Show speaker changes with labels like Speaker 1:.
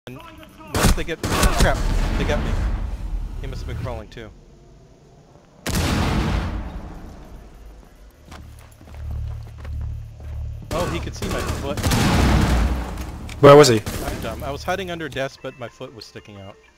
Speaker 1: And once they get... Crap, they got me. He must have been crawling too. Oh, he could see my foot.
Speaker 2: Where was he?
Speaker 1: I'm dumb. I was hiding under a desk, but my foot was sticking out.